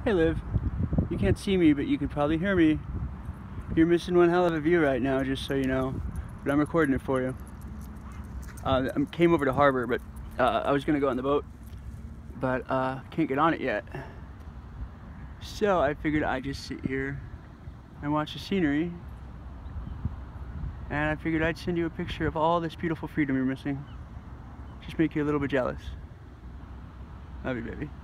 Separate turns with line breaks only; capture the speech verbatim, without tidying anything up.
Hey Liv, you can't see me, but you can probably hear me. You're missing one hell of a view right now, just so you know, but I'm recording it for you. Uh, I came over to harbor, but uh, I was gonna go on the boat, but uh, can't get on it yet. So I figured I'd just sit here and watch the scenery, and I figured I'd send you a picture of all this beautiful freedom you're missing. Just make you a little bit jealous. Love you, baby.